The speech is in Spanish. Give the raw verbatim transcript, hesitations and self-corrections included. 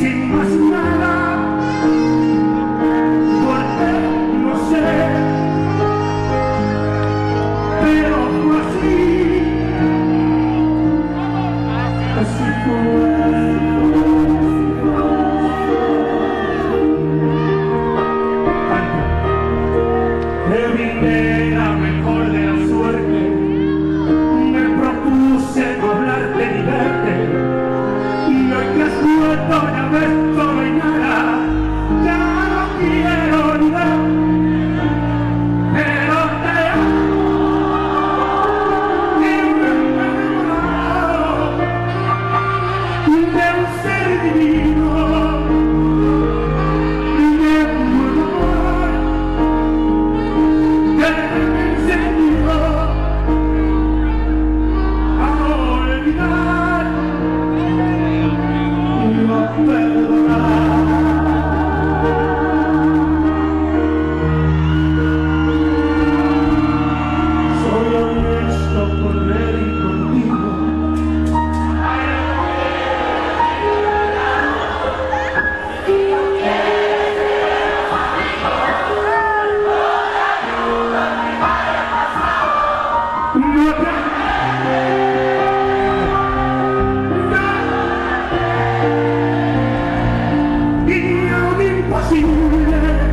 sin más nada, porque no sé, pero fue así, así fue. Evité la mejor de la suerte, me propuse no hablarte ni verte, y hoy que has vuelto ya ves todo y nada, ya no quiero olvidar, pero te amo, y me he enamorado de un ser divino. Imposible.